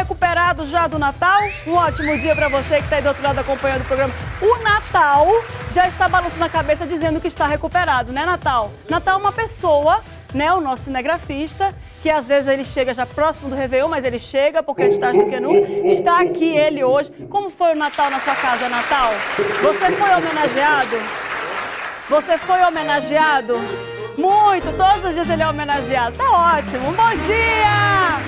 recuperado já do Natal? Um ótimo dia para você que está aí do outro lado acompanhando o programa. O Natal já está balançando a cabeça dizendo que está recuperado, né, Natal? Natal é uma pessoa, né, o nosso cinegrafista, que às vezes ele chega já próximo do Réveillon, mas ele chega porque ele está do que nu. Está aqui ele hoje. Como foi o Natal na sua casa, Natal? Você foi homenageado? Você foi homenageado? Muito, todos os dias ele é homenageado. Tá ótimo, bom dia!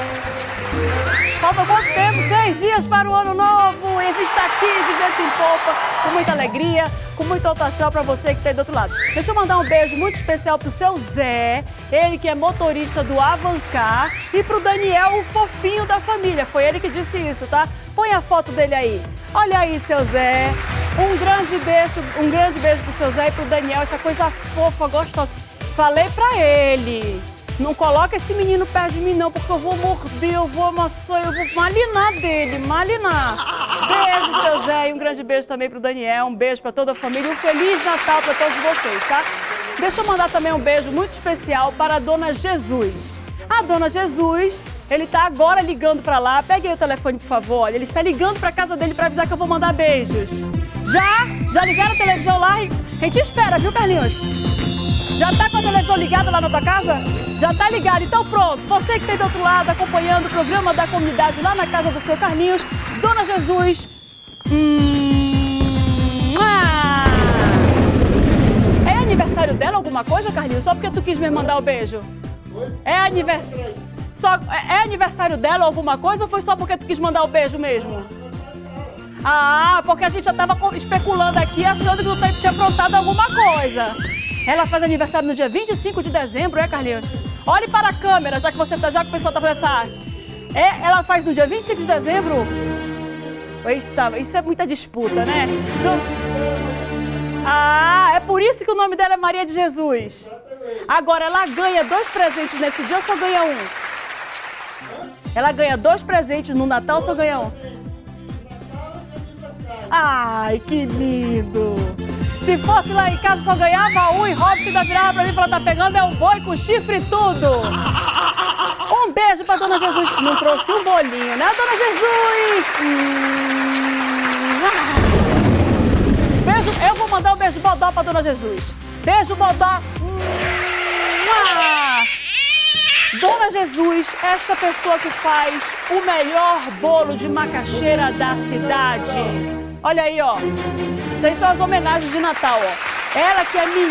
Falta quanto tempo? 6 dias para o ano novo e a gente está aqui de vento em popa, com muita alegria, com muito alto astral para você que está aí do outro lado. Deixa eu mandar um beijo muito especial pro seu Zé, ele que é motorista do Avancar, e pro Daniel, o fofinho da família. Foi ele que disse isso, tá? Põe a foto dele aí. Olha aí, seu Zé. Um grande beijo pro seu Zé e pro Daniel, essa coisa fofa, gostosa. Falei pra ele, não coloca esse menino perto de mim não, porque eu vou morder, eu vou amassar, eu vou malinar dele, malinar. Beijo, seu Zé, e um grande beijo também pro Daniel, um beijo pra toda a família, um Feliz Natal pra todos vocês, tá? Deixa eu mandar também um beijo muito especial para a Dona Jesus. A Dona Jesus, ele tá agora ligando pra lá, pegue aí o telefone, por favor, olha, ele está ligando pra casa dele pra avisar que eu vou mandar beijos. Já ligaram a televisão lá e a gente espera, viu, Carlinhos? Já tá com a televisão ligada lá na tua casa? Já tá ligado, então pronto. Você que tem do outro lado acompanhando o programa da comunidade lá na casa do seu Carlinhos, Dona Jesus. É aniversário dela alguma coisa, Carlinhos? Só porque tu quis me mandar o beijo? É aniversário dela alguma coisa ou foi só porque tu quis mandar o beijo mesmo? Ah, porque a gente já tava especulando aqui, achando que tu tinha aprontado alguma coisa. Ela faz aniversário no dia 25 de dezembro, é, Carlinhos? Olhe para a câmera, já que o pessoal tá fazendo essa arte. Ela faz no dia 25 de dezembro? Eita, isso é muita disputa, né? É por isso que o nome dela é Maria de Jesus. Agora, ela ganha 2 presentes nesse dia ou só ganha um? Ela ganha 2 presentes no Natal ou só ganha um? Ai, que lindo! Se fosse lá em casa, só ganhava um e Robson ainda virava pra mim e falava, tá pegando é um boi com chifre e tudo. Um beijo pra Dona Jesus. Não trouxe um bolinho, né, Dona Jesus? Beijo, eu vou mandar um beijo bodó pra Dona Jesus. Beijo bodó. Dona Jesus, esta pessoa que faz o melhor bolo de macaxeira da cidade. Olha aí, ó. Isso aí são as homenagens de Natal, ó. Ela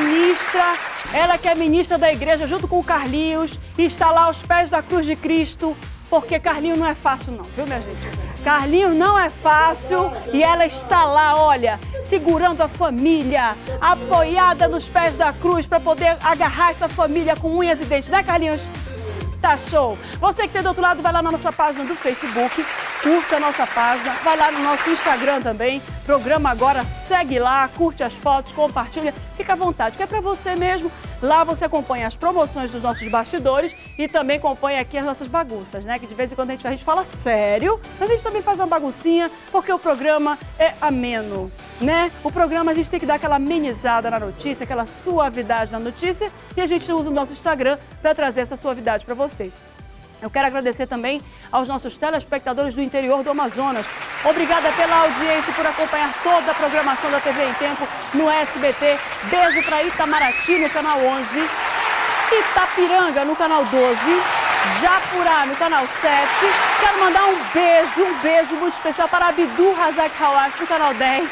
que é ministra da igreja junto com o Carlinhos e está lá aos pés da cruz de Cristo, porque Carlinhos não é fácil não, viu, minha gente? Carlinhos não é fácil e ela está lá, olha, segurando a família, apoiada nos pés da cruz para poder agarrar essa família com unhas e dentes, né, Carlinhos? Tá show! Você que tem do outro lado, vai lá na nossa página do Facebook, curte a nossa página, vai lá no nosso Instagram também, programa agora, segue lá, curte as fotos, compartilha, fica à vontade, que é pra você mesmo. Lá você acompanha as promoções dos nossos bastidores e também acompanha aqui as nossas bagunças, né? Que de vez em quando a gente fala sério, mas a gente também faz uma baguncinha, porque o programa é ameno, né? O programa a gente tem que dar aquela amenizada na notícia, aquela suavidade na notícia, e a gente usa o nosso Instagram para trazer essa suavidade para você. Eu quero agradecer também aos nossos telespectadores do interior do Amazonas. Obrigada pela audiência e por acompanhar toda a programação da TV em Tempo no SBT. Beijo para Itamaraty no canal 11, Itapiranga no canal 12, Japurá no canal 7. Quero mandar um beijo muito especial para Abdu Razak Hawash no canal 10.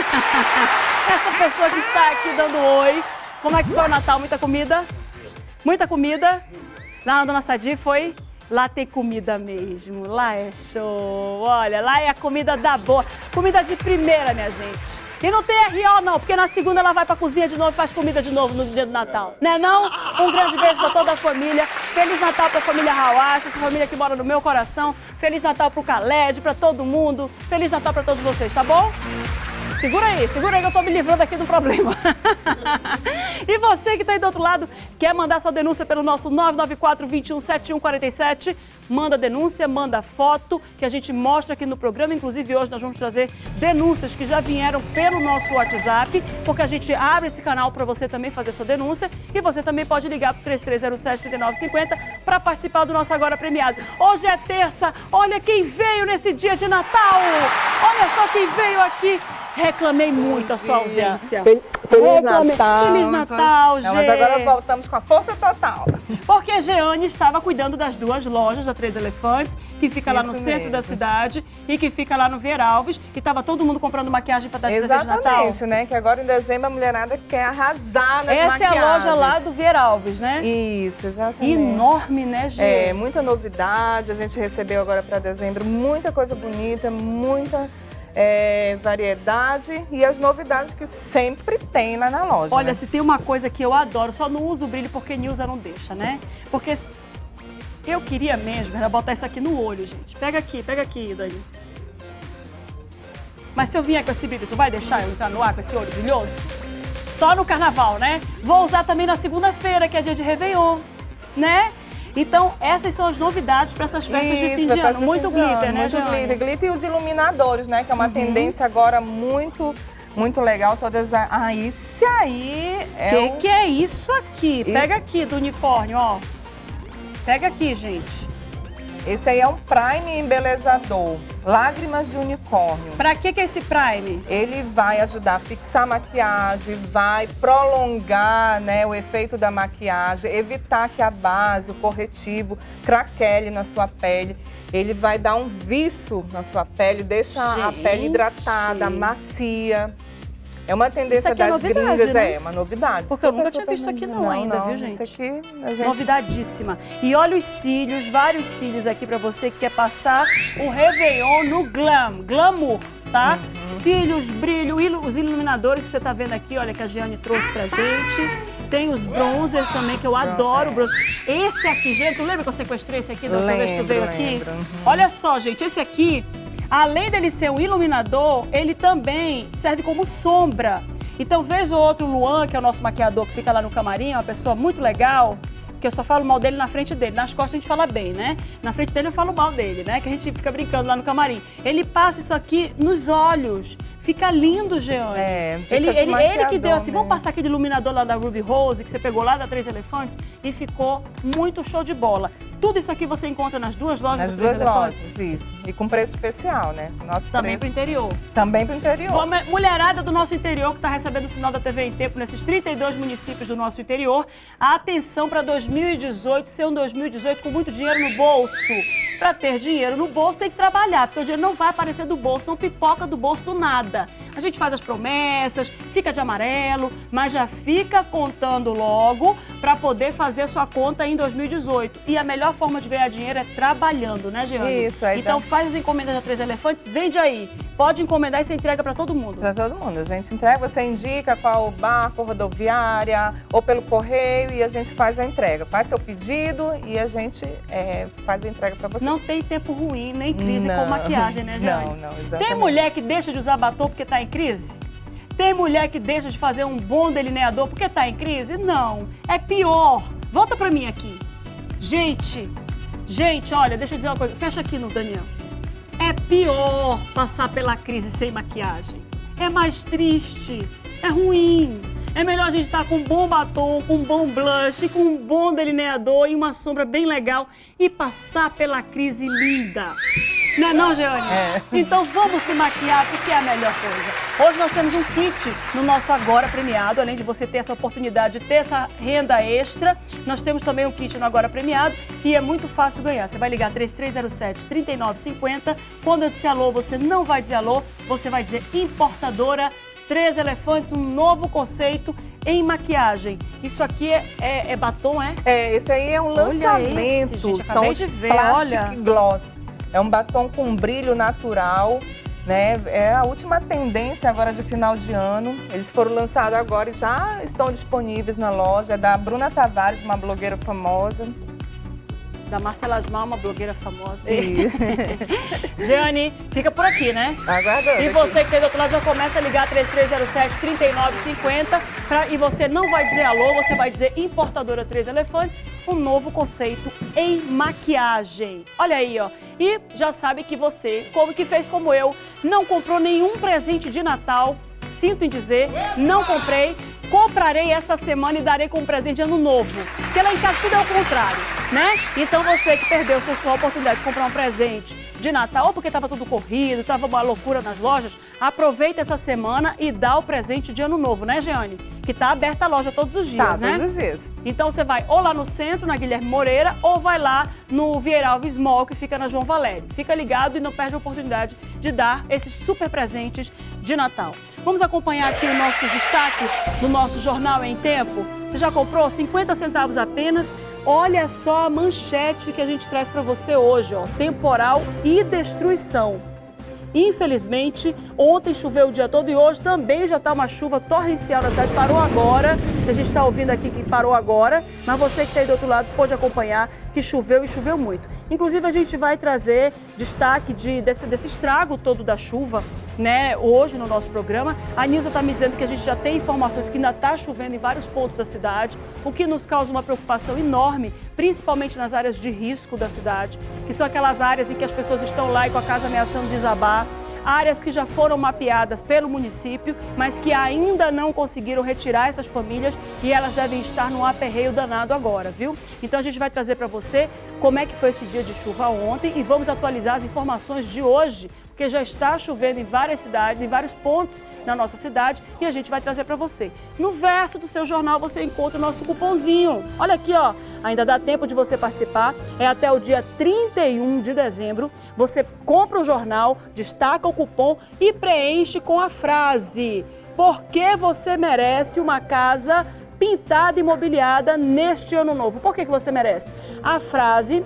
Essa pessoa que está aqui dando oi. Como é que foi o Natal? Muita comida? Muita comida? Lá na Dona Sadi foi... Lá tem comida mesmo, lá é show, olha, lá é a comida da boa, comida de primeira, minha gente. E não tem RO não, porque na segunda ela vai pra cozinha de novo e faz comida de novo no dia do Natal, né não? Um grande beijo pra toda a família, Feliz Natal pra família Hawash, essa família que mora no meu coração, Feliz Natal pro Khaled, pra todo mundo, Feliz Natal pra todos vocês, tá bom? Segura aí que eu tô me livrando aqui do problema. E você que tá aí do outro lado, quer mandar sua denúncia pelo nosso 994-21-7147, manda denúncia, manda foto, que a gente mostra aqui no programa. Inclusive, hoje nós vamos trazer denúncias que já vieram pelo nosso WhatsApp, porque a gente abre esse canal para você também fazer sua denúncia. E você também pode ligar para o 3307-3950 para participar do nosso Agora Premiado. Hoje é terça, olha quem veio nesse dia de Natal! Olha só quem veio aqui! Reclamei muito a sua ausência. Feliz Natal. Feliz Natal, gente. Mas agora voltamos com a força total. Porque a Jeane estava cuidando das duas lojas da Três Elefantes, que fica lá no centro da cidade e que fica lá no Ver Alves. E estava todo mundo comprando maquiagem para dar de presente de Natal. Exatamente, né? Que agora em dezembro a mulherada quer arrasar nas maquiagens. Essa é a loja lá do Ver Alves, né? Isso, exatamente. Enorme, né, gente? É, muita novidade. A gente recebeu agora para dezembro muita coisa bonita, muita... variedade e as novidades que sempre tem lá na loja. Olha, né? se tem uma coisa que eu adoro, só não uso o brilho porque Nilza não deixa, né? Porque eu queria mesmo era botar isso aqui no olho, gente. Pega aqui, Dani. Mas se eu vier com esse brilho, tu vai deixar eu entrar no ar com esse olho brilhoso? Só no carnaval, né? Vou usar também na segunda-feira, que é dia de Réveillon, né? Então, essas são as novidades para essas festas de fim de ano. Muito glitter, né, Jeane? Muito glitter e os iluminadores, né? Que é uma tendência agora muito legal. Todas isso aí é que é isso aqui? Pega aqui do unicórnio, ó. Pega aqui, gente. Esse aí é um prime embelezador, lágrimas de unicórnio. Pra que é esse prime? Ele vai ajudar a fixar a maquiagem, vai prolongar, né, o efeito da maquiagem, evitar que a base, o corretivo, craquele na sua pele. Ele vai dar um viço na sua pele, deixa a pele hidratada, macia. É uma tendência das gringas, né? É uma novidade. Porque eu nunca tinha visto isso aqui ainda, viu, gente? Isso aqui, a gente... Novidadíssima. E olha os cílios, vários cílios aqui pra você que quer passar o Réveillon no glamour, tá? Cílios, brilho, os iluminadores que você tá vendo aqui, olha, que a Jeane trouxe pra gente. Tem os bronzers também, que eu adoro. Esse aqui, gente, tu lembra que eu sequestrei esse aqui da última vez que tu veio aqui? Olha só, gente, esse aqui... Além dele ser um iluminador, ele também serve como sombra. Então, vez ou outro, o Luan, que é o nosso maquiador que fica lá no camarim, é uma pessoa muito legal, que eu só falo mal dele na frente dele. Nas costas a gente fala bem, né? Na frente dele eu falo mal dele, né? Que a gente fica brincando lá no camarim. Ele passa isso aqui nos olhos. Fica lindo, Jeane. Ele que deu assim, vamos passar aquele iluminador lá da Ruby Rose, que você pegou lá da Três Elefantes, e ficou muito show de bola. Tudo isso aqui você encontra nas duas lojas das Três Elefantes? Nas duas lojas, isso. E com preço especial, né? Nosso também pro interior. Também pro interior. Mulherada do nosso interior que está recebendo o sinal da TV em Tempo nesses 32 municípios do nosso interior. Atenção para 2018, ser um 2018 com muito dinheiro no bolso. Para ter dinheiro no bolso tem que trabalhar, porque o dinheiro não vai aparecer do bolso, não pipoca do bolso do nada. A gente faz as promessas, fica de amarelo, mas já fica contando logo para poder fazer a sua conta em 2018. E a melhor forma de ganhar dinheiro é trabalhando, né, Jeane? Isso, aí então faz as encomendas da Três Elefantes, vende aí. Pode encomendar e você entrega para todo mundo. Para todo mundo. A gente entrega, você indica qual barco, rodoviária ou pelo correio e a gente faz a entrega. Faz seu pedido e a gente faz a entrega para você. Não tem tempo ruim, nem crise com maquiagem, né, Jeane? Não, exatamente. Tem mulher que deixa de usar batom porque tá em crise? Tem mulher que deixa de fazer um bom delineador porque tá em crise? Não, é pior. Volta pra mim aqui. Gente, olha, deixa eu dizer uma coisa. Fecha aqui no Daniel. É pior passar pela crise sem maquiagem. É mais triste, é ruim. É melhor a gente estar com um bom batom, com um bom blush, com um bom delineador e uma sombra bem legal e passar pela crise linda. Não é não, Jeane? Então vamos se maquiar, porque é a melhor coisa. Hoje nós temos um kit no nosso Agora Premiado, além de você ter essa oportunidade de ter essa renda extra, nós temos também um kit no Agora Premiado e é muito fácil ganhar. Você vai ligar 3307-3950, quando eu disser alô, você não vai dizer alô, você vai dizer importadora Três Elefantes, um novo conceito em maquiagem. Isso aqui é batom, é? Esse aí é um lançamento. Gente, acabei de ver, Plastic Gloss. É um batom com brilho natural, né? É a última tendência agora de final de ano. Eles foram lançados agora e já estão disponíveis na loja. É da Bruna Tavares, uma blogueira famosa. Da Marcela Asmal, uma blogueira famosa. Jeane, fica por aqui, né? Aguardando. E você que tem do outro lado já começa a ligar 3307-3950 e você não vai dizer alô, você vai dizer importadora Três Elefantes um novo conceito em maquiagem. Olha aí, ó. E já sabe que você, como que fez como eu, não comprou nenhum presente de Natal, sinto em dizer, não comprei, comprarei essa semana e darei como presente de ano novo. Porque lá em casa tudo é o contrário, né? Então você que perdeu sua oportunidade de comprar um presente de Natal, ou porque estava tudo corrido, estava uma loucura nas lojas, aproveita essa semana e dá o presente de ano novo, né, Jeane? Que tá aberta a loja todos os dias, né? Todos os dias. Então você vai ou lá no centro, na Guilherme Moreira, ou vai lá no Vieira Alves Mall, que fica na João Valério. Fica ligado e não perde a oportunidade de dar esses super presentes de Natal. Vamos acompanhar aqui os nossos destaques do nosso Jornal em Tempo. Você já comprou? 50 centavos apenas. Olha só a manchete que a gente traz para você hoje, ó. Temporal e destruição. Infelizmente, ontem choveu o dia todo e hoje também já está uma chuva torrencial na cidade. Parou agora, a gente está ouvindo aqui que parou agora, mas você que está aí do outro lado pode acompanhar que choveu e choveu muito. Inclusive, a gente vai trazer destaque desse estrago todo da chuva, né, hoje no nosso programa. A Nilza está me dizendo que a gente já tem informações que ainda está chovendo em vários pontos da cidade, o que nos causa uma preocupação enorme, principalmente nas áreas de risco da cidade, que são aquelas áreas em que as pessoas estão lá e com a casa ameaçando desabar. Áreas que já foram mapeadas pelo município, mas que ainda não conseguiram retirar essas famílias e elas devem estar num aperreio danado agora, viu? Então a gente vai trazer para você como é que foi esse dia de chuva ontem e vamos atualizar as informações de hoje, porque já está chovendo em várias cidades, em vários pontos na nossa cidade e a gente vai trazer para você. No verso do seu jornal você encontra o nosso cupomzinho. Olha aqui, ó, ainda dá tempo de você participar, é até o dia 31 de dezembro. Você compra o jornal, destaca o cupom e preenche com a frase: porque você merece uma casa pintada e mobiliada neste ano novo. Por que você merece? A frase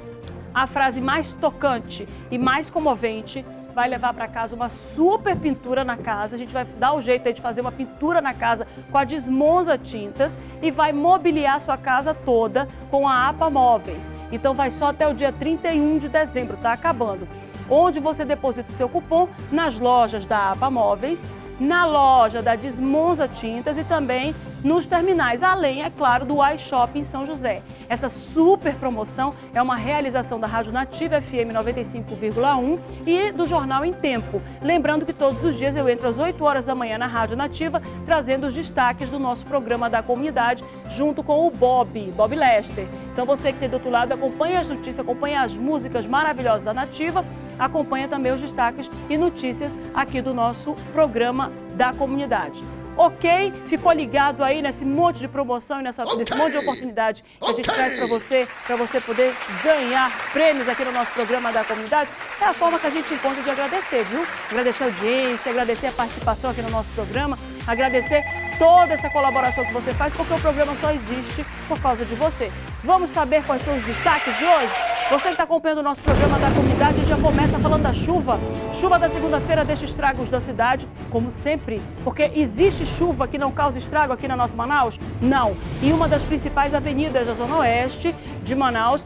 mais tocante e mais comovente vai levar para casa uma super pintura na casa. A gente vai dar o jeito aí de fazer uma pintura na casa com a Desmonza Tintas e vai mobiliar sua casa toda com a APA Móveis. Então vai só até o dia 31 de dezembro, tá acabando. Onde você deposita o seu cupom? Nas lojas da APA Móveis, na loja da Desmonza Tintas e também nos terminais, além, é claro, do iShop em São José. Essa super promoção é uma realização da Rádio Nativa FM 95,1 e do Jornal em Tempo. Lembrando que todos os dias eu entro às 8 horas da manhã na Rádio Nativa, trazendo os destaques do nosso programa da comunidade, junto com o Bob Lester. Então você que tem do outro lado, acompanha as notícias, acompanha as músicas maravilhosas da Nativa, acompanha também os destaques e notícias aqui do nosso programa da comunidade. Ok? Ficou ligado aí nesse monte de promoção e nesse monte de oportunidade que a gente traz para você poder ganhar prêmios aqui no nosso programa da comunidade? É a forma que a gente encontra de agradecer, viu? Agradecer a audiência, agradecer a participação aqui no nosso programa, agradecer toda essa colaboração que você faz, porque o programa só existe por causa de você. Vamos saber quais são os destaques de hoje? Você que está acompanhando o nosso programa da comunidade, a gente já começa falando da chuva. Chuva da segunda-feira deixa estragos da cidade, como sempre, porque existe chuva que não causa estrago aqui na nossa Manaus? Não. Em uma das principais avenidas da Zona Oeste de Manaus,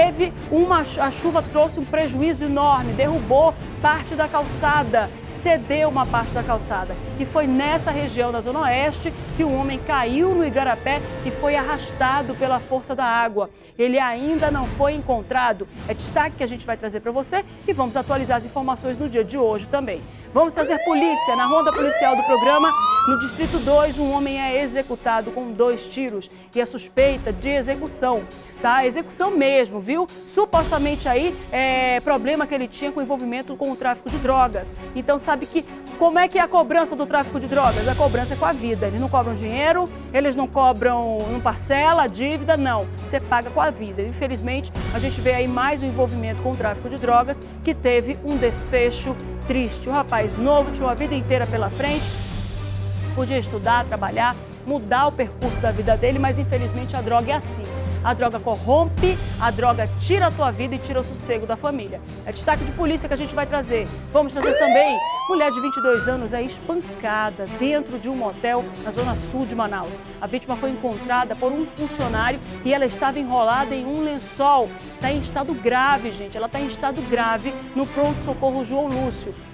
a chuva trouxe um prejuízo enorme, derrubou parte da calçada, cedeu uma parte da calçada. E foi nessa região da Zona Oeste que um homem caiu no Igarapé e foi arrastado pela força da água. Ele ainda não foi encontrado. É destaque que a gente vai trazer para você e vamos atualizar as informações no dia de hoje também. Vamos trazer polícia. Na ronda policial do programa, no Distrito 2, um homem é executado com 2 tiros e é suspeita de execução, tá? Execução mesmo, viu? Supostamente aí é problema que ele tinha com envolvimento com o tráfico de drogas. Então sabe que como é que é a cobrança do tráfico de drogas? A cobrança é com a vida. Eles não cobram dinheiro, eles não cobram, não parcela, dívida, não. Você paga com a vida. Infelizmente, a gente vê aí mais um envolvimento com o tráfico de drogas que teve um desfecho triste. O rapaz novo tinha uma vida inteira pela frente, podia estudar, trabalhar, mudar o percurso da vida dele, mas infelizmente a droga é assim. A droga corrompe, a droga tira a tua vida e tira o sossego da família. É destaque de polícia que a gente vai trazer. Vamos trazer também, mulher de 22 anos é espancada dentro de um motel na zona sul de Manaus. A vítima foi encontrada por um funcionário e ela estava enrolada em um lençol. Está em estado grave, gente. Ela está em estado grave no pronto-socorro João Lúcio.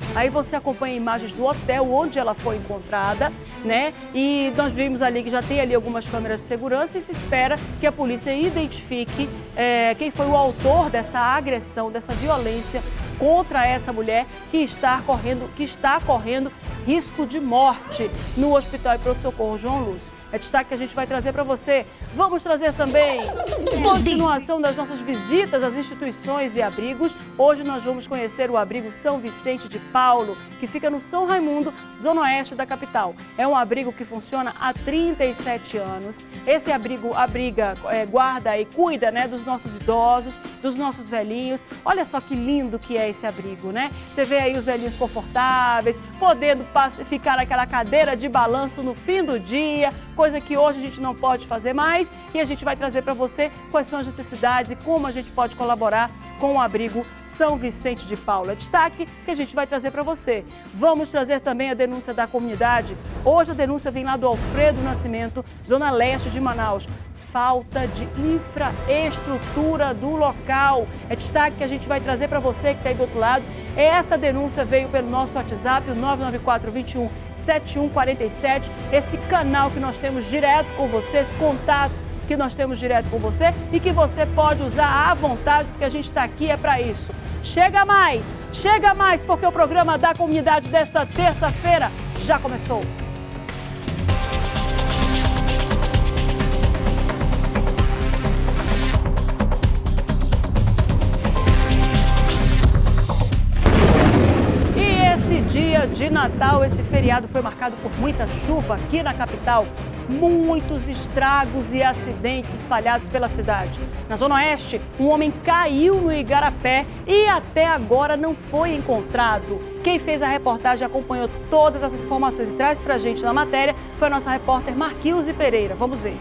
Aí você acompanha imagens do hotel onde ela foi encontrada, né? E nós vimos ali que já tem ali algumas câmeras de segurança e se espera que a polícia identifique quem foi o autor dessa agressão, dessa violência contra essa mulher que está correndo risco de morte no Hospital e Pronto-Socorro João Lúcio. É destaque que a gente vai trazer para você. Vamos trazer também continuação das nossas visitas às instituições e abrigos. Hoje nós vamos conhecer o abrigo São Vicente de Paulo, que fica no São Raimundo, zona oeste da capital. É um abrigo que funciona há 37 anos. Esse abrigo abriga, guarda e cuida, né, dos nossos idosos, dos nossos velhinhos. Olha só que lindo que é esse abrigo, né? Você vê aí os velhinhos confortáveis, podendo ficar naquela cadeira de balanço no fim do dia, coisa que hoje a gente não pode fazer mais, e a gente vai trazer para você quais são as necessidades e como a gente pode colaborar com o abrigo São Vicente de Paulo. É destaque que a gente vai trazer para você. Vamos trazer também a denúncia da comunidade. Hoje a denúncia vem lá do Alfredo Nascimento, zona leste de Manaus. Falta de infraestrutura do local. É destaque que a gente vai trazer para você que está aí do outro lado. Essa denúncia veio pelo nosso WhatsApp, o 994 21 7147. Esse canal que nós temos direto com você, esse contato que nós temos direto com você e que você pode usar à vontade, porque a gente está aqui para isso. Chega mais, porque o programa da comunidade desta terça-feira já começou. Dia de Natal, esse feriado foi marcado por muita chuva aqui na capital. Muitos estragos e acidentes espalhados pela cidade. Na Zona Oeste, um homem caiu no Igarapé e até agora não foi encontrado. Quem fez a reportagem acompanhou todas essas informações e traz pra gente na matéria foi a nossa repórter Marquilze Pereira. Vamos ver.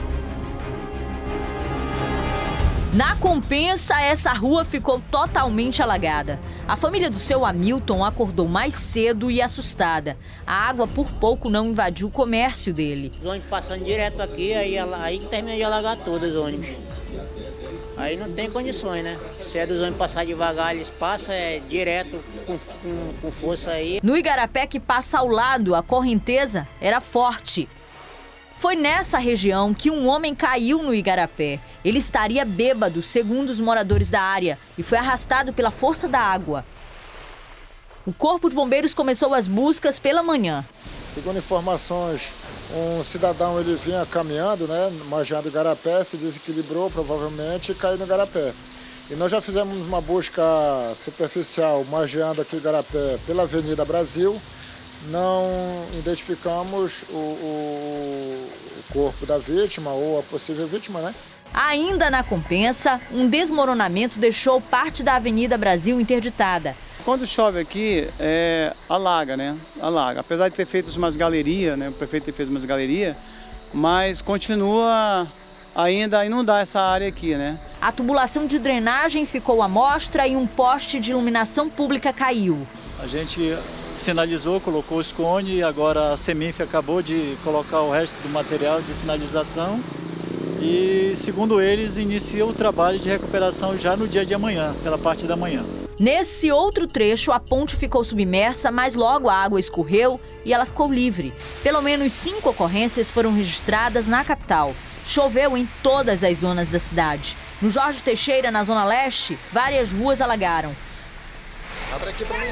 Na Compensa, essa rua ficou totalmente alagada. A família do seu Hamilton acordou mais cedo e assustada. A água por pouco não invadiu o comércio dele. Os ônibus passando direto aqui, aí que termina de alagar todos os ônibus. Aí não tem condições, né? Se é dos ônibus passar devagar, eles passam direto com força aí. No Igarapé, que passa ao lado, a correnteza era forte. Foi nessa região que um homem caiu no Igarapé. Ele estaria bêbado, segundo os moradores da área, e foi arrastado pela força da água. O Corpo de Bombeiros começou as buscas pela manhã. Segundo informações, um cidadão ele vinha caminhando, né, margeando o Igarapé, se desequilibrou provavelmente e caiu no Igarapé. E nós já fizemos uma busca superficial margeando aqui o Igarapé pela Avenida Brasil. Não identificamos o corpo da vítima ou a possível vítima, né? Ainda na Compensa, um desmoronamento deixou parte da Avenida Brasil interditada. Quando chove aqui, alaga, né? Alaga. Apesar de ter feito umas galerias, né? O prefeito ter feito umas galerias, mas continua ainda a inundar essa área aqui, né? A tubulação de drenagem ficou à mostra e um poste de iluminação pública caiu. A gente sinalizou, colocou os cones e agora a Semif acabou de colocar o resto do material de sinalização e, segundo eles, inicia o trabalho de recuperação já no dia de amanhã, pela parte da manhã. Nesse outro trecho, a ponte ficou submersa, mas logo a água escorreu e ela ficou livre. Pelo menos 5 ocorrências foram registradas na capital. Choveu em todas as zonas da cidade. No Jorge Teixeira, na Zona Leste, várias ruas alagaram. Abre aqui pra mim.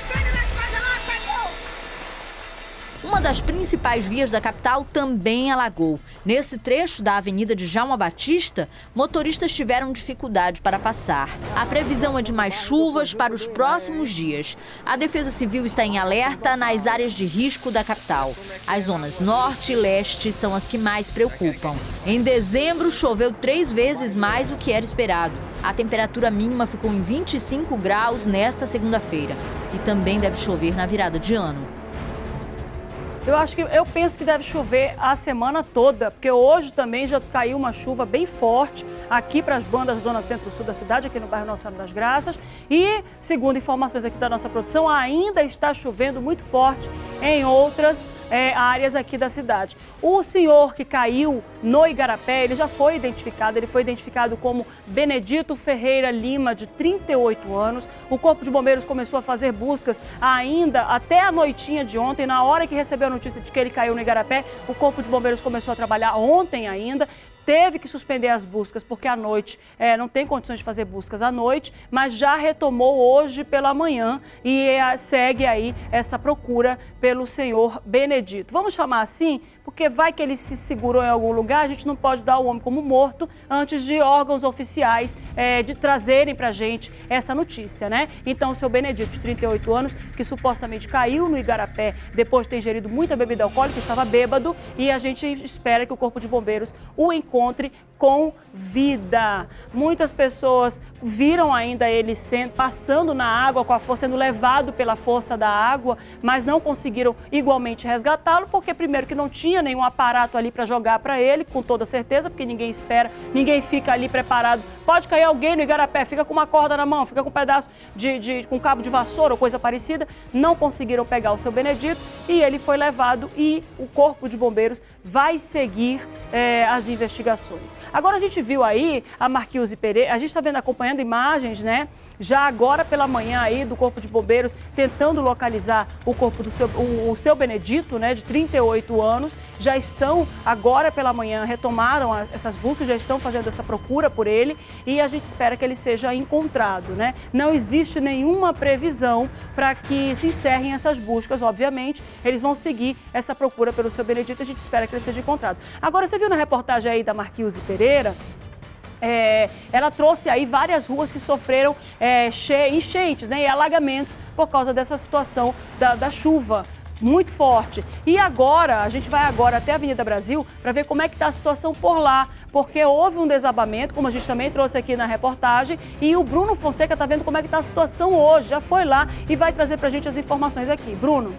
Uma das principais vias da capital também alagou. Nesse trecho da Avenida de Djalma Batista, motoristas tiveram dificuldade para passar. A previsão é de mais chuvas para os próximos dias. A Defesa Civil está em alerta nas áreas de risco da capital. As zonas norte e leste são as que mais preocupam. Em dezembro, choveu 3 vezes mais do que era esperado. A temperatura mínima ficou em 25 graus nesta segunda-feira. E também deve chover na virada de ano. Eu penso que deve chover a semana toda, porque hoje também já caiu uma chuva bem forte aqui para as bandas da zona centro-sul da cidade, aqui no bairro Nossa Senhora das Graças. E, segundo informações aqui da nossa produção, ainda está chovendo muito forte em outras áreas aqui da cidade. O senhor que caiu no Igarapé, ele já foi identificado, ele foi identificado como Benedito Ferreira Lima, de 38 anos. O Corpo de Bombeiros começou a fazer buscas ainda até a noitinha de ontem. Na hora que recebeu a notícia de que ele caiu no Igarapé, o Corpo de Bombeiros começou a trabalhar ontem ainda. Teve que suspender as buscas, porque à noite não tem condições de fazer buscas à noite, mas já retomou hoje pela manhã e segue aí essa procura pelo senhor Benedito. Vamos chamar assim, porque vai que ele se segurou em algum lugar, a gente não pode dar o homem como morto antes de órgãos oficiais de trazerem pra gente essa notícia, né? Então, o seu Benedito, de 38 anos, que supostamente caiu no Igarapé depois de ter ingerido muita bebida alcoólica, estava bêbado, e a gente espera que o Corpo de Bombeiros o encontre com vida. Muitas pessoas viram ainda ele passando na água, sendo levado pela força da água, mas não conseguiram igualmente resgatá-lo, porque primeiro que não tinha nenhum aparato ali para jogar para ele, com toda certeza, porque ninguém espera, ninguém fica ali preparado. Pode cair alguém no Igarapé, fica com uma corda na mão, fica com um pedaço com cabo de vassoura ou coisa parecida. Não conseguiram pegar o seu Benedito e ele foi levado, e o Corpo de Bombeiros vai seguir as investigações. Agora a gente viu aí a Marquilze Pereira, a gente está acompanhando imagens, né? Já agora pela manhã aí do Corpo de Bombeiros tentando localizar o corpo do seu Benedito, né, de 38 anos. Já estão agora pela manhã, retomaram essas buscas, já estão fazendo essa procura por ele e a gente espera que ele seja encontrado, né? Não existe nenhuma previsão para que se encerrem essas buscas, obviamente. Eles vão seguir essa procura pelo seu Benedito e a gente espera que ele seja encontrado. Agora, você viu na reportagem aí da Marquilze Pereira? Ela trouxe aí várias ruas que sofreram enchentes, né, e alagamentos por causa dessa situação da chuva muito forte. E agora, a gente vai agora até a Avenida Brasil para ver como é que está a situação por lá, porque houve um desabamento, como a gente também trouxe aqui na reportagem, e o Bruno Fonseca está vendo como é que está a situação hoje, já foi lá e vai trazer para a gente as informações aqui. Bruno.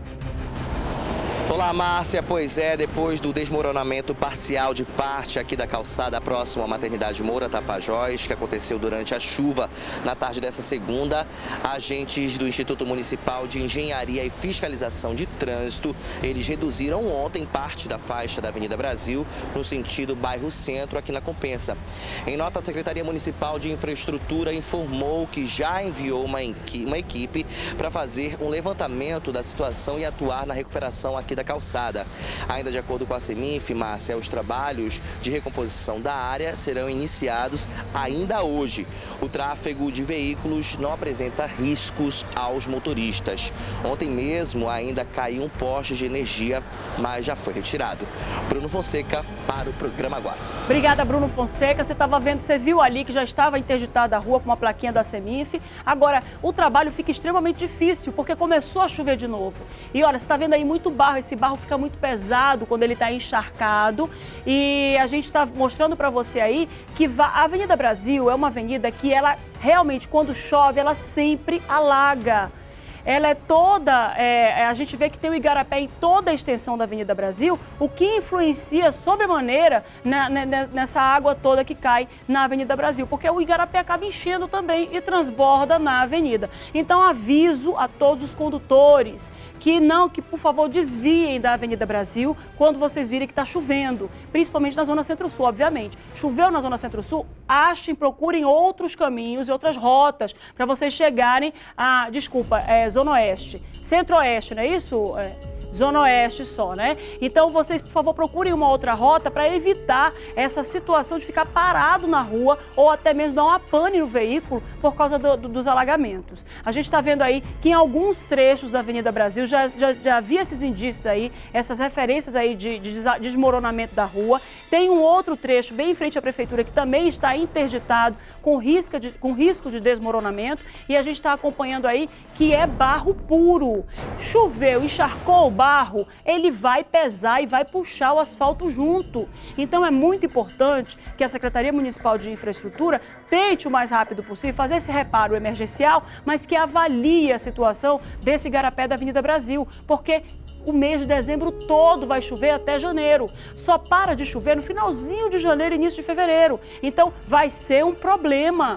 Olá, Márcia. Pois é, depois do desmoronamento parcial de parte aqui da calçada próxima à maternidade Moura Tapajós, que aconteceu durante a chuva na tarde dessa segunda, agentes do Instituto Municipal de Engenharia e Fiscalização de Trânsito, eles reduziram ontem parte da faixa da Avenida Brasil no sentido bairro Centro, aqui na Compensa. Em nota, a Secretaria Municipal de Infraestrutura informou que já enviou uma equipe para fazer um levantamento da situação e atuar na recuperação aqui da calçada. Ainda de acordo com a CEMINF, Márcia, os trabalhos de recomposição da área serão iniciados ainda hoje. O tráfego de veículos não apresenta riscos aos motoristas. Ontem mesmo ainda caiu um poste de energia, mas já foi retirado. Bruno Fonseca para o programa Agora. Obrigada, Bruno Fonseca. Você viu ali que já estava interditada a rua com uma plaquinha da CEMINF. Agora, o trabalho fica extremamente difícil, porque começou a chover de novo. E olha, você está vendo aí muito barro, esse barro fica muito pesado quando ele está encharcado. E a gente está mostrando para você aí que a Avenida Brasil é uma avenida que ela realmente, quando chove, ela sempre alaga. Ela é toda, a gente vê que tem o Igarapé em toda a extensão da Avenida Brasil, o que influencia sobremaneira nessa água toda que cai na Avenida Brasil, porque o Igarapé acaba enchendo também e transborda na avenida. Então, aviso a todos os condutores que por favor desviem da Avenida Brasil quando vocês virem que está chovendo, principalmente na Zona Centro-Sul, obviamente. Choveu na Zona Centro-Sul, procurem outros caminhos e outras rotas para vocês chegarem Zona Oeste, Centro-Oeste, não é isso? Zona Oeste só, né? Então, vocês, por favor, procurem uma outra rota para evitar essa situação de ficar parado na rua ou até mesmo dar uma pane no veículo por causa dos alagamentos. A gente está vendo aí que em alguns trechos da Avenida Brasil já havia esses indícios aí, essas referências aí de desmoronamento da rua. Tem um outro trecho bem em frente à prefeitura que também está interditado com risco de desmoronamento, e a gente está acompanhando aí que é barro puro. Choveu, encharcou o barro, ele vai pesar e vai puxar o asfalto junto. Então é muito importante que a Secretaria Municipal de Infraestrutura tente o mais rápido possível fazer esse reparo emergencial, mas que avalie a situação desse Igarapé da Avenida Brasil, porque o mês de dezembro todo vai chover até janeiro. Só para de chover no finalzinho de janeiro, início de fevereiro. Então vai ser um problema.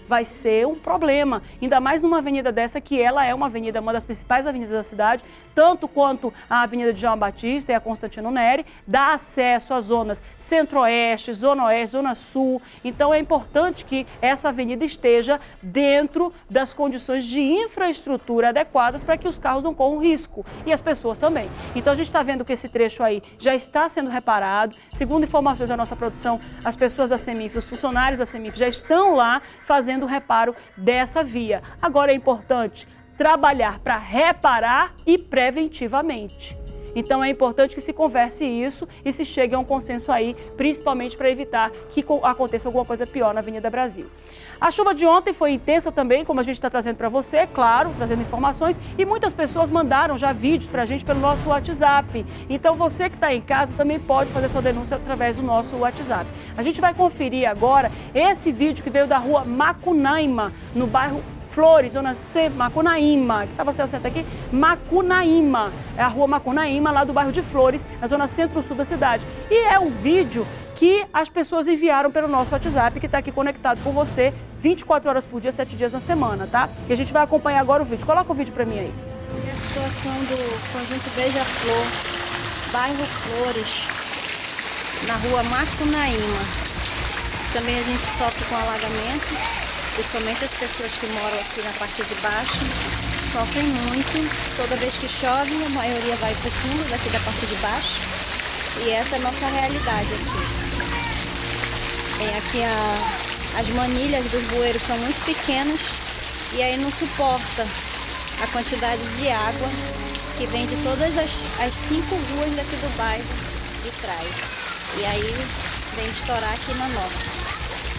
vai ser um problema, ainda mais numa avenida dessa que ela é uma das principais avenidas da cidade, tanto quanto a Avenida de João Batista e a Constantino Neri, dá acesso às zonas centro-oeste, zona oeste, zona sul. Então é importante que essa avenida esteja dentro das condições de infraestrutura adequadas para que os carros não corram risco e as pessoas também. Então a gente está vendo que esse trecho aí já está sendo reparado. Segundo informações da nossa produção, as pessoas da CEMIF, os funcionários da CEMIF já estão lá fazendo o reparo dessa via. Agora é importante trabalhar para reparar e preventivamente. Então é importante que se converse isso e se chegue a um consenso aí, principalmente para evitar que aconteça alguma coisa pior na Avenida Brasil. A chuva de ontem foi intensa também, como a gente está trazendo para você, claro, trazendo informações, e muitas pessoas mandaram já vídeos para a gente pelo nosso WhatsApp. Então você que está em casa também pode fazer sua denúncia através do nosso WhatsApp. A gente vai conferir agora esse vídeo que veio da rua Macunaíma, no bairro Flores, zona C, Macunaíma, que estava certo aqui, Macunaíma, é a rua Macunaíma, lá do bairro de Flores, na zona centro-sul da cidade. E é um vídeo que as pessoas enviaram pelo nosso WhatsApp, que está aqui conectado com você 24 horas por dia, 7 dias na semana, tá? E a gente vai acompanhar agora o vídeo. Coloca o vídeo para mim aí. É a situação do conjunto Beija-Flor, bairro Flores, na rua Macunaíma. Também a gente sofre com alagamento. Principalmente as pessoas que moram aqui na parte de baixo sofrem muito. Toda vez que chove, a maioria vai para o fundo daqui da parte de baixo. E essa é a nossa realidade aqui. Tem aqui as manilhas dos bueiros são muito pequenas e aí não suporta a quantidade de água que vem de todas as 5 ruas daqui do bairro de trás. E aí vem estourar aqui na nossa.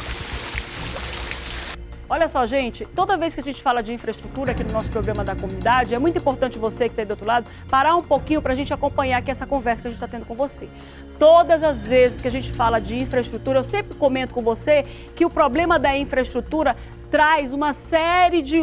Olha só, gente, toda vez que a gente fala de infraestrutura aqui no nosso programa da comunidade, é muito importante você que está aí do outro lado parar um pouquinho para a gente acompanhar aqui essa conversa que a gente está tendo com você. Todas as vezes que a gente fala de infraestrutura, eu sempre comento com você que o problema da infraestrutura traz uma série de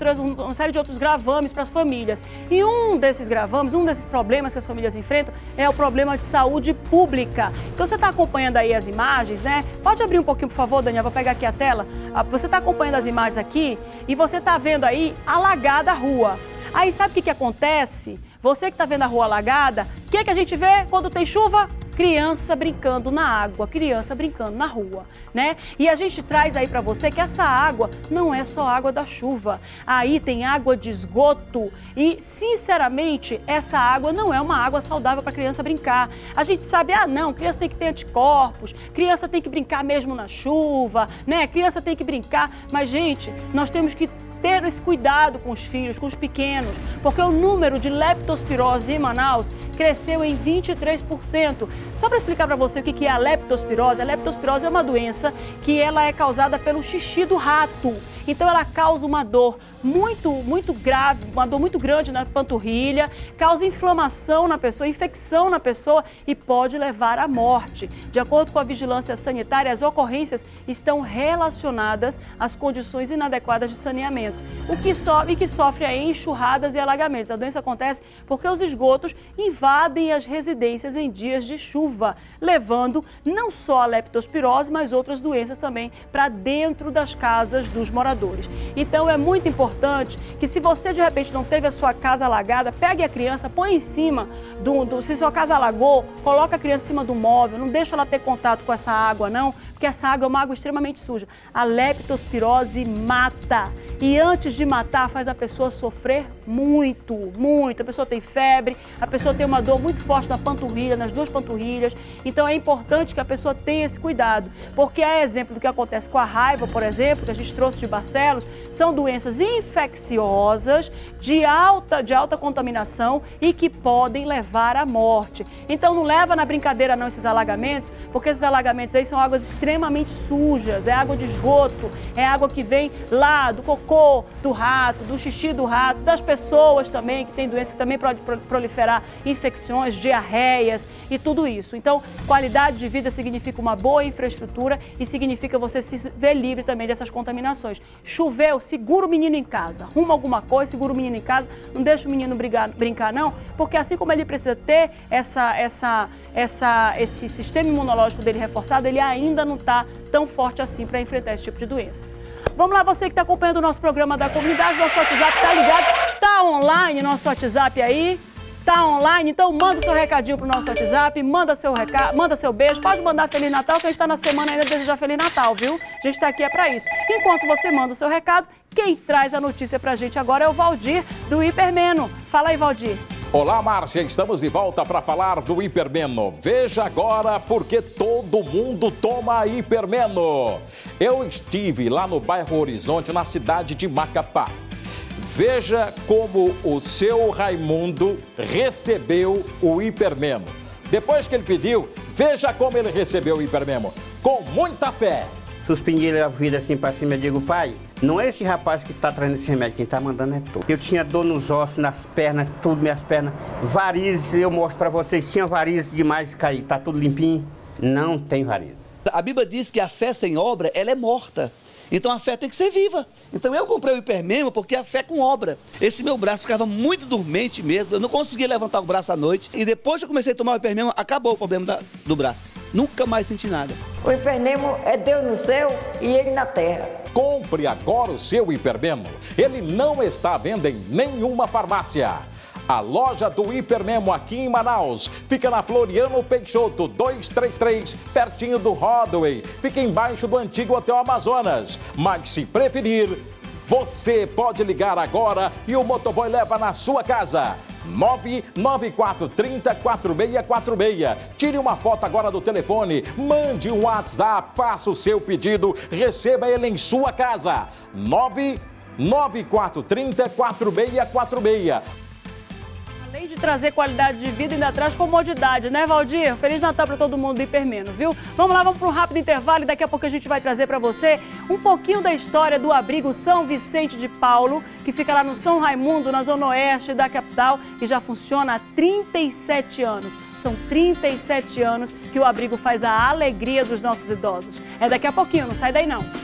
outros gravames para as famílias. E um desses gravames, um desses problemas que as famílias enfrentam é o problema de saúde pública. Então você está acompanhando aí as imagens, né? Pode abrir um pouquinho, por favor, Daniel, vou pegar aqui a tela. Você está acompanhando as imagens aqui e você está vendo aí alagada a rua. Aí sabe o que acontece? Você que está vendo a rua alagada, o que a gente vê quando tem chuva? Criança brincando na água, criança brincando na rua, né? E a gente traz aí para você que essa água não é só água da chuva. Aí tem água de esgoto e, sinceramente, essa água não é uma água saudável para criança brincar. A gente sabe, não, criança tem que ter anticorpos, criança tem que brincar mesmo na chuva, né? Criança tem que brincar, mas, gente, nós temos que ter esse cuidado com os filhos, com os pequenos, porque o número de leptospirose em Manaus cresceu em 23%. Só para explicar para você o que é a leptospirose é uma doença que ela é causada pelo xixi do rato. Então ela causa uma dor muito grave, uma dor muito grande na panturrilha, causa inflamação na pessoa, infecção na pessoa e pode levar à morte. De acordo com a vigilância sanitária, as ocorrências estão relacionadas às condições inadequadas de saneamento, o que sofre aí enxurradas e alagamentos. A doença acontece porque os esgotos invadem as residências em dias de chuva, levando não só a leptospirose, mas outras doenças também para dentro das casas dos moradores. Então é muito importante que, se você de repente não teve a sua casa alagada, pegue a criança, põe em cima se sua casa alagou, coloca a criança em cima do móvel, não deixa ela ter contato com essa água não, porque essa água é uma água extremamente suja. A leptospirose mata e, antes de matar, faz a pessoa sofrer muito. A pessoa tem febre, a pessoa tem uma dor muito forte na panturrilha, nas 2 panturrilhas. Então é importante que a pessoa tenha esse cuidado, porque é exemplo do que acontece com a raiva, por exemplo, que a gente trouxe de Barcelos, são doenças infecciosas de alta contaminação e que podem levar à morte. Então não leva na brincadeira não esses alagamentos, porque esses alagamentos aí são águas extremamente sujas, é água de esgoto, é água que vem lá do cocô do rato, do xixi do rato, das pessoas também, que tem doença que também pode proliferar infecções, diarreias e tudo isso. Então, qualidade de vida significa uma boa infraestrutura e significa você se ver livre também dessas contaminações. Choveu, segura o menino em casa, arruma alguma coisa, segura o menino em casa, não deixa o menino brincar não, porque assim como ele precisa ter esse sistema imunológico dele reforçado, ele ainda não está tão forte assim para enfrentar esse tipo de doença. Vamos lá, você que está acompanhando o nosso programa da comunidade, nosso WhatsApp tá ligado, tá online nosso WhatsApp aí. Tá online, então manda o seu recadinho pro nosso WhatsApp, manda seu recado, manda seu beijo, pode mandar Feliz Natal, que a gente tá na semana ainda desejar Feliz Natal, viu? A gente tá aqui pra isso. Enquanto você manda o seu recado, quem traz a notícia pra gente agora é o Valdir, do Hipermeno. Fala aí, Valdir. Olá, Márcia, estamos de volta para falar do Hipermeno. Veja agora porque todo mundo toma Hipermeno. Eu estive lá no bairro Horizonte, na cidade de Macapá. Veja como o seu Raimundo recebeu o Hipermeno. Depois que ele pediu, veja como ele recebeu o Hipermeno. Com muita fé. Suspendi a vida assim pra cima, eu digo, pai, não é esse rapaz que tá trazendo esse remédio, quem tá mandando é tu. Eu tinha dor nos ossos, nas pernas, tudo, minhas pernas, varizes, eu mostro pra vocês, tinha varizes demais cair, tá tudo limpinho, não tem varizes. A Bíblia diz que a fé sem obra, ela é morta. Então a fé tem que ser viva. Então eu comprei o Hipermeno porque a fé é com obra. Esse meu braço ficava muito dormente mesmo, eu não conseguia levantar o braço à noite. E depois que eu comecei a tomar o Hipermeno, acabou o problema do braço. Nunca mais senti nada. O Hipermeno é Deus no céu e ele na terra. Compre agora o seu Hipermeno. Ele não está à venda em nenhuma farmácia. A loja do Hipermeno aqui em Manaus fica na Floriano Peixoto 233, pertinho do Rodway. Fica embaixo do antigo Hotel Amazonas. Mas se preferir, você pode ligar agora e o motoboy leva na sua casa. 99430-4646. Tire uma foto agora do telefone, mande um WhatsApp, faça o seu pedido, receba ele em sua casa. 99430-4646. Além de trazer qualidade de vida, ainda traz comodidade, né, Valdir? Feliz Natal para todo mundo do Hipermeno, viu? Vamos lá, vamos para um rápido intervalo e daqui a pouco a gente vai trazer para você um pouquinho da história do abrigo São Vicente de Paulo, que fica lá no São Raimundo, na zona oeste da capital, e já funciona há 37 anos. São 37 anos que o abrigo faz a alegria dos nossos idosos. É daqui a pouquinho, não sai daí não.